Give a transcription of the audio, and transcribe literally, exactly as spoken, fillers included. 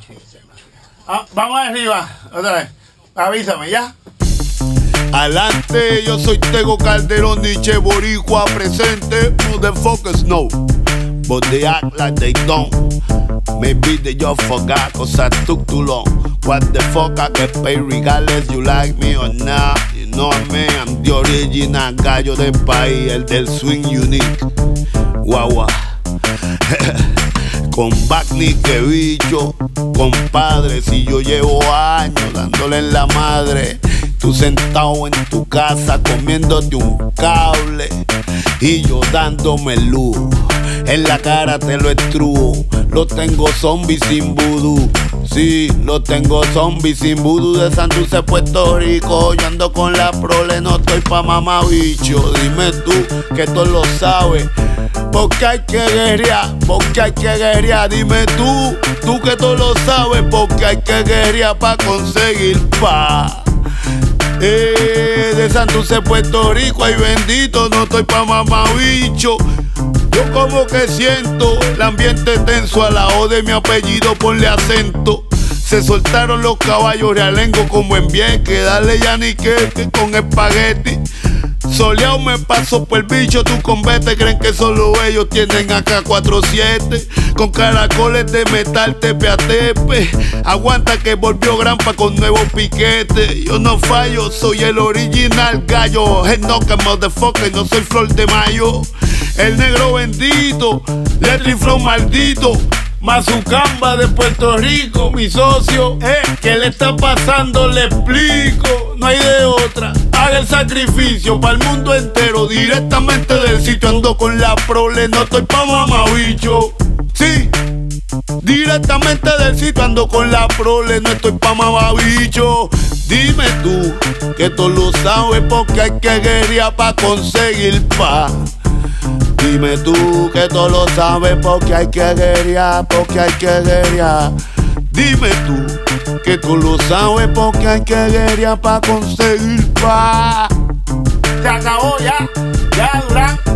Ah, vamos arriba, otra vez. Avísame, ¿ya? Adelante, yo soy Tego Calderón, Nietzsche Boricua presente. Motherfuckers know, but they act like they don't. Maybe they just forgot cause I took too long. What the fuck, I get paid regardless you like me or not. You know what I mean? I'm the original gallo del país, el del swing unique. Guau, con Bagni que bicho, compadre, si yo llevo años dándole en la madre. Tú sentado en tu casa comiéndote un cable y yo dándome luz. En la cara te lo estrujo. Lo tengo zombie sin vudú. Sí, lo tengo zombie sin vudú. De Santurce, Puerto Rico. Yo ando con la prole, no estoy pa' mamabicho. Dime tú que tú lo sabes. Porque hay que guerrear, porque hay que guerrear. Dime tú, tú que tú lo sabes. Porque hay que guerrear pa' conseguir paz. Eh, de Santurce, Puerto Rico, ay bendito, no estoy pa' mamabicho. Yo como que siento el ambiente tenso a la O de mi apellido, ponle acento. Se soltaron los caballos realengo como en Vieques, dale ya ni que, que con espagueti. Soleado me paso por el bicho, tú con vete, creen que solo ellos tienen A K cuarenta y siete. Con caracoles de metal tepe a tepe. Aguanta que volvió Grampa con nuevo piquete. Yo no fallo, soy el original gallo. Head knocker, motherfucker, no soy Flor de Mayo. El negro bendito, Letri Flow maldito. Mazucamba de Puerto Rico, mi socio, eh, ¿qué le está pasando? Le explico, no hay de otra. Haga el sacrificio para el mundo entero, directamente del sitio. Ando con la prole, no estoy pa' mamabicho. Sí, directamente del sitio, ando con la prole, no estoy pa' mamabicho. Dime tú, que tú lo sabes, porque hay que guerrear pa' conseguir paz. Dime tú que tú lo sabes porque hay que guerrear, porque hay que guerrear. Dime tú que tú lo sabes porque hay que guerrear para conseguir paz. Se acabó ya, ya Durán.